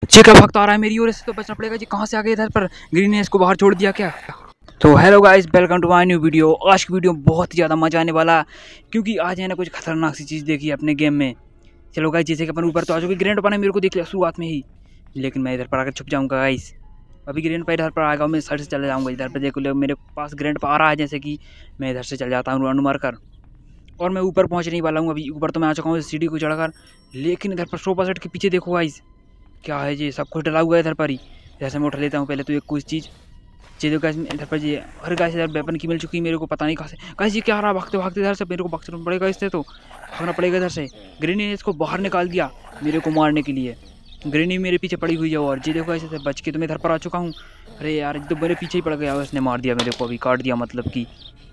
जी का भक्त आ रहा है मेरी ओर से, तो बचना पड़ेगा जी। कहाँ से आ गए इधर पर? ग्रीन ने इसको बाहर छोड़ दिया क्या? तो hello guys, welcome to my new video. आज की वीडियो में बहुत ही ज़्यादा मजा आने वाला, क्योंकि आज है ना कुछ खतरनाक सी चीज़ देखी अपने गेम में। चलो गाइस, जैसे कि अपन ऊपर तो आ चुके, ग्रैंड पा ने मेरे को देख लिया शुरुआत में ही, लेकिन मैं इधर पर आकर छुप जाऊँगा गाइस। अभी ग्रैंड पा इधर पर आएगा, मैं साइड से चले जाऊँगा। इधर पर देखो मेरे पास ग्रैंड पा आ रहा है, जैसे कि मैं इधर से चल जाता हूँ राउंड मार कर, और मैं ऊपर पहुँचने वाला हूँ। अभी ऊपर तो मैं आ चुका हूँ सीढ़ी को चढ़कर, लेकिन इधर पर सोफा सेट के पीछे देखो गाइस, क्या है जी, सब कुछ डला हुआ है इधर पर ही। जैसे मैं उठा लेता हूँ पहले तो एक कुछ चीज़। चलो गाइस, इधर पर जी हर गाइस इधर वेपन की मिल चुकी है मेरे को, पता नहीं कहाँ से। गाइस ये क्या आ रहा है, भागते भागते इधर से मेरे को भागना पड़ेगा, इससे तो भागना पड़ेगा इधर से। ग्रेनी ने इसको बाहर निकाल दिया मेरे को मारने के लिए। ग्रेनी मेरे पीछे पड़ी हुई है, और जी देखो ऐसे बच के तो मैं इधर पर आ चुका हूँ। अरे यार, तो मेरे पीछे ही पड़ गया, उसने मार दिया मेरे को, अभी काट दिया, मतलब कि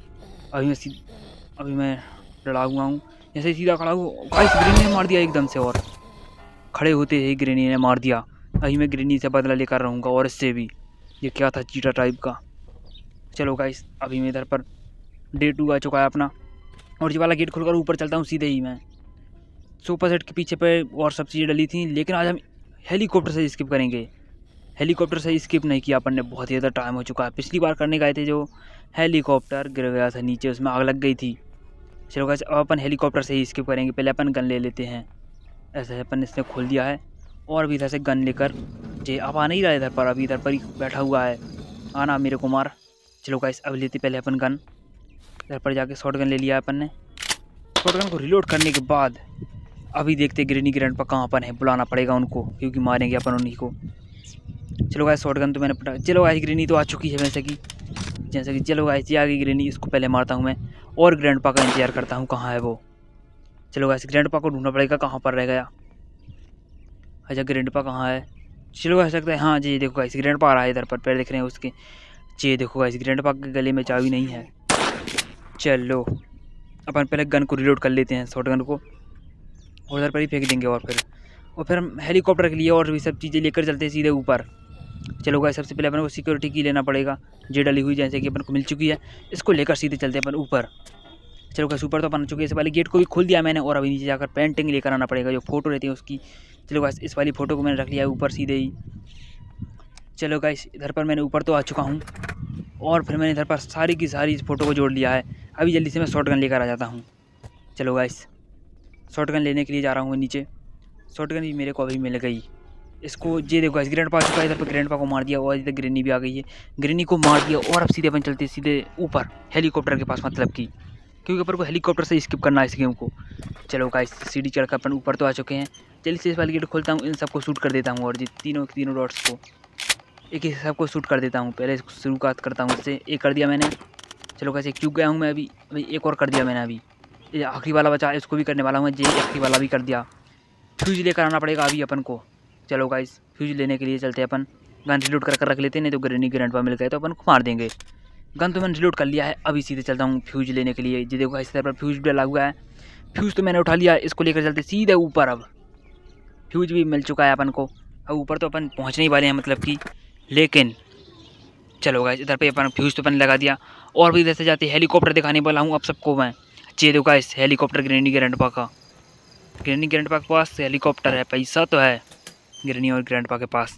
अभी मैं लड़ा हुआ हूँ, जैसे सीधा खड़ा हूँ गाइस, ग्रेनी ने मार दिया एकदम से, और खड़े होते ही ग्रेनी ने मार दिया। अभी मैं ग्रेनी से बदला लेकर रहूँगा, और इससे भी। ये क्या था, चीटा टाइप का। चलो गाइस, अभी मैं इधर पर डे 2 आ चुका है अपना, और ये वाला गेट खोलकर ऊपर चलता हूँ सीधे ही मैं। सोफा सेट के पीछे पे और सब चीज़ें डली थी, लेकिन आज हम हेलीकॉप्टर से स्किप करेंगे। हेलीकॉप्टर से स्किप नहीं किया अपन ने, बहुत ही ज़्यादा टाइम हो चुका है। पिछली बार करने गए थे, जो हेलीकॉप्टर गिर गया था नीचे, उसमें आग लग गई थी। चलो गाइस, अब अपन हेलीकॉप्टर से ही स्किप करेंगे। पहले अपन गन ले लेते हैं। ऐसे अपन इसने खोल दिया है, और अभी इधर से गन लेकर जे अब आ नहीं रहा है इधर पर, अभी इधर पर ही बैठा हुआ है, आना मेरे को मार। चलो गाइस, अब लेते पहले अपन गन। इधर पर जाके शॉट गन ले लिया अपन ने। शॉट गन को रिलोड करने के बाद अभी देखते ग्रेनी ग्रैंड पर कहाँ अपन है, बुलाना पड़ेगा उनको, क्योंकि मारेंगे अपन उन्हीं को। चलो गाइस, शॉट गन तो मैंने पटा। चलो गाइस, ग्रेनी तो आ चुकी है जैसे कि चलो गाइस, ये आ गई ग्रेनी, इसको पहले मारता हूँ मैं, और ग्रैंड पा का इंतजार करता हूँ कहाँ है वो। चलो गाइस, ग्रैंड पा को ढूंढना पड़ेगा, कहाँ पर रह गया। अच्छा, ग्रैंड पा कहाँ है? चलो गाइस, सकता है, हाँ जी देखो गाइस, ग्रैंड पा आ रहा है इधर पर, पैर दिख रहे हैं उसके। जी देखो गाइस, ग्रैंड पा के गले में चाबी नहीं है। चलो अपन पहले गन को रिलोड कर लेते हैं, शॉट गन को, और उधर पर ही फेंक देंगे, और फिर हम हेलीकॉप्टर के लिए और भी सब चीज़ें लेकर चलते हैं सीधे ऊपर। चलो गाइस, सबसे पहले अपन को सिक्योरिटी की लेना पड़ेगा, जे डली हुई जैसे कि अपन को मिल चुकी है, इसको लेकर सीधे चलते हैं अपन ऊपर। चलो गाइस, ऊपर तो अपन चुके हैं, इससे पहले गेट को भी खोल दिया मैंने, और अभी नीचे जाकर पेंटिंग लेकर आना पड़ेगा, जो फोटो रहती है उसकी। चलो गाइस, इस वाली फ़ोटो को मैंने रख लिया है ऊपर सीधे ही। चलो गाइस, इधर पर मैंने ऊपर तो आ चुका हूँ, और फिर मैंने इधर पर सारी की सारी इस फ़ोटो को जोड़ लिया है। अभी जल्दी से मैं शॉट गन लेकर आ जाता हूँ। चलो गाइस, शॉट गन लेने के लिए जा रहा हूँ मैं नीचे। शॉट गन भी मेरे को अभी मिल गई। इसको जे देखो गाइस, ग्रैंड पा चुका है इधर पर, ग्रैंड पा को मार दिया, और इधर ग्रेनी भी आ गई है, ग्रेनी को मार दिया, और अब सीधे अपन चलते सीधे ऊपर हेलीकॉप्टर के पास, मतलब कि क्योंकि अपन को हेलीकॉप्टर से स्किप करना है इस गेम को। चलो गाइस, सीढ़ी चढ़कर अपन ऊपर तो आ चुके हैं। जल्दी से इस वाली गेट खोलता हूँ, इन सबको शूट कर देता हूँ, और जी तीनों डॉट्स को एक एक सबको शूट कर देता हूँ। पहले शुरुआत करता हूँ इससे, एक कर दिया मैंने। चलो गाइस, एक चूक गया हूँ मैं, अभी एक और कर दिया मैंने। अभी ये आखिरी वाला बचा, इसको भी करने वाला हूँ, ये आखिरी वाला भी कर दिया। फ्यूज लेकर आना पड़ेगा अभी अपन को। चलो गाइस, फ्यूज लेने के लिए चलते हैं अपन। गन रिलोड कर रख लेते हैं, नहीं तो ग्रेनी ग्रैंड पा मिल गए तो अपन को मार देंगे। गन तो मैंने रिलोड कर लिया है, अभी सीधे चलता हूँ फ्यूज लेने के लिए। जी देखो गाइस, इस तरह पर फ्यूज डला हुआ है, फ्यूज तो मैंने उठा लिया, इसको लेकर चलते सीधे ऊपर। अब फ्यूज भी मिल चुका है अपन को, अब ऊपर तो अपन पहुँचने ही वाले हैं, मतलब कि। लेकिन चलो गाइस, इधर पे अपन फ्यूज तो अपन लगा दिया, और भी इधर से जाते हेलीकॉप्टर दिखाने वाला हूँ अब सबको मैं। ये देखो गाइस, हेलीकॉप्टर ग्रेनी ग्रैंड पा का। ग्रेनी ग्रैंड पा के पास हेलीकॉप्टर है, पैसा तो है ग्रेनी और ग्रैंड पा के पास।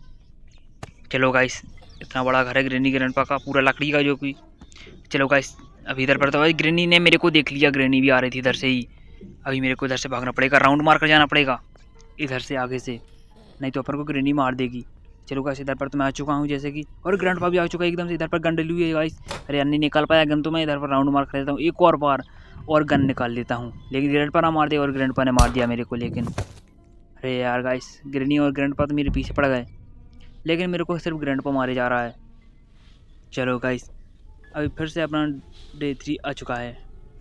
चलो गाइस, इतना बड़ा घर है ग्रेनी ग्रैंड पा का, पूरा लकड़ी का जो कि। चलो गाइस, अभी इधर पर तो भाई ग्रेनी ने मेरे को देख लिया, ग्रेनी भी आ रही थी इधर से ही। अभी मेरे को इधर से भागना पड़ेगा, राउंड मार कर जाना पड़ेगा इधर से आगे से, नहीं तो अपन को ग्रेनी मार देगी। चलो गाइस, इधर पर तो मैं आ चुका हूँ जैसे कि, और ग्रैंड पा भी आ चुका है एकदम से। इधर पर गन डली हुई है गाइस, अरे अन्य निकाल पाया गन, तो मैं इधर पर राउंड मार कर लेता हूँ एक और बार, और गन निकाल लेता हूँ, लेकिन ग्रैंड पा ना मार दे, और ग्रैंड पा ने मार दिया मेरे को। लेकिन अरे यार गाइस, ग्रेनी और ग्रैंड पा तो मेरे पीछे पड़ गए, लेकिन मेरे को सिर्फ ग्रैंड पा मारे जा रहा है। चलो गाइस, अभी फिर से अपना डे 3 आ चुका है।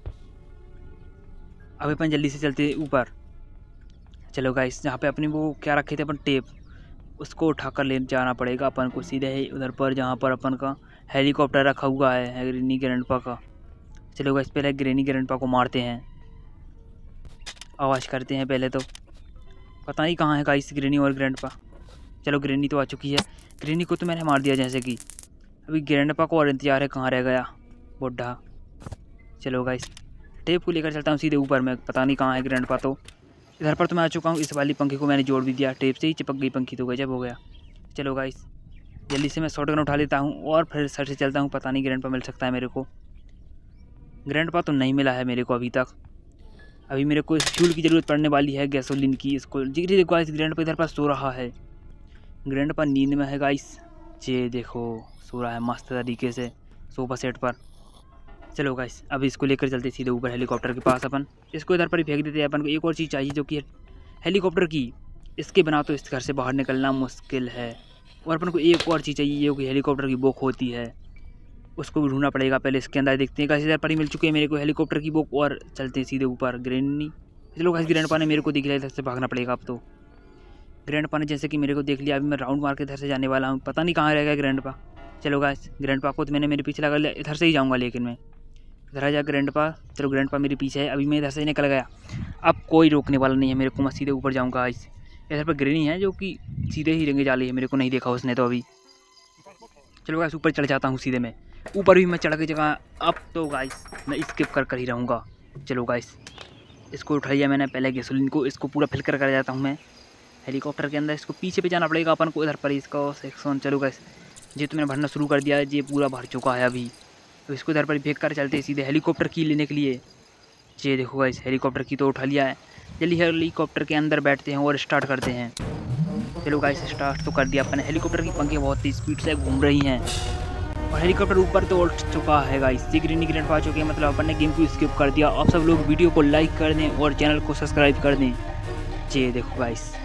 अभी अपन जल्दी से चलते ऊपर। चलो गाइस, जहाँ पे अपनी वो क्या रखे थे अपन, टेप, उसको उठाकर ले जाना पड़ेगा अपन को सीधे ही उधर पर, जहाँ पर अपन का हेलीकॉप्टर रखा हुआ है ग्रेनी ग्रैंड पा का। चलो गाइस, पहले ग्रेनी ग्रैंड पा को मारते हैं, आवाज़ करते हैं पहले तो। पता नहीं कहाँ है गाइस ग्रेनी और ग्रैंड पा। चलो, ग्रेनी तो आ चुकी है, ग्रेनी को तो मैंने मार दिया जैसे कि। अभी ग्रैंड पा को और इंतजार है, कहाँ रह गया बुढ़ा। चलो गाइस, टेप को लेकर चलता हूँ सीधे ऊपर में, पता नहीं कहाँ है ग्रैंड पा तो। इधर पर तो मैं आ चुका हूँ। इस वाली पंखे को मैंने जोड़ भी दिया, टेप से ही चिपक गई पंखी, तो गजब हो गया। चलो गाइस जल्दी से मैं शॉटगन उठा लेता हूँ और फिर सर से चलता हूँ। पता नहीं ग्रैंडपा मिल सकता है मेरे को। ग्रैंडपा तो नहीं मिला है मेरे को अभी तक। अभी मेरे को फ्यूल की ज़रूरत पड़ने वाली है, गैसोलीन की। इसको धीरे गाइस ग्रैंडपा इधर पर सो रहा है। ग्रैंडपा नींद में है गाइस। ये देखो सो रहा है मस्त तरीके से सोफा सेट पर। चलो गाइस अब इसको लेकर चलते सीधे ऊपर हेलीकॉप्टर के पास। अपन इसको इधर पर ही फेंक देते हैं। अपन को एक और चीज़ चाहिए जो कि हेलीकॉप्टर की। इसके बिना तो इस घर से बाहर निकलना मुश्किल है। और अपन को एक और चीज़ चाहिए जो कि हेलीकॉप्टर की बुक होती है, उसको भी ढूंढना पड़ेगा। पहले इसके अंदर देखते हैं। गाइस इधर पर ही मिल चुकी है मेरे को हेलीकॉप्टर की बुक और चलते हैं सीधे ऊपर। ग्रैनी चलो गाइस ग्रैंडपा ने मेरे को देख लिया, इधर से भागना पड़ेगा अब तो। ग्रैंडपा ने जैसे कि मेरे को देख लिया, अभी मैं राउंड मार के इधर से जाने वाला हूँ। पता नहीं कहाँ रह गया ग्रैंडपा। चलो गाइस ग्रैंडपा को तो मैंने मेरे पीछे लगा लिया, इधर से ही जाऊँगा लेकिन मैं इधर आ जा ग्रैंडपा। चलो ग्रैंडपा मेरे पीछे है, अभी मैं इधर से निकल गया। अब कोई रोकने वाला नहीं है मेरे को, मैं सीधे ऊपर जाऊँगा। गाइस इधर पर ग्रैनी है जो कि सीधे ही रेंगे जा रही है, मेरे को नहीं देखा उसने तो अभी। चलो गाइस ऊपर चढ़ जाता हूँ सीधे मैं। ऊपर भी मैं चढ़ के जगह अब तो गाइस मैं स्किप कर ही रहूँगा। चलो गाइस इसको उठा लिया मैंने, पहले गैसोलीन को इसको पूरा फिल कर जाता हूँ मैं हेलीकॉप्टर के अंदर। इसको पीछे पे जाना पड़ेगा अपन को, इधर पर इसका सेक्शन। चलो गाइस ये तो मैंने भरना शुरू कर दिया है, ये पूरा भर चुका है अभी। तो इसको इधर पर फेंक कर चलते हैं सीधे हेलीकॉप्टर की लेने के लिए। ये देखो गाइस हेलीकॉप्टर की तो उठा लिया है। जल्दी हेलीकॉप्टर के अंदर बैठते हैं और स्टार्ट करते हैं। चलो गाइस स्टार्ट तो कर दिया अपन। हेलीकॉप्टर की पंखें बहुत ही स्पीड से घूम रही हैं और हेलीकॉप्टर ऊपर तो उठ चुका है। गाइस ये ग्रीन ग्रैंडपा आ चुके हैं, मतलब अपन ने गेम को स्किप कर दिया। आप सब लोग वीडियो को लाइक कर दें और चैनल को सब्सक्राइब कर दें। ये देखो गाइस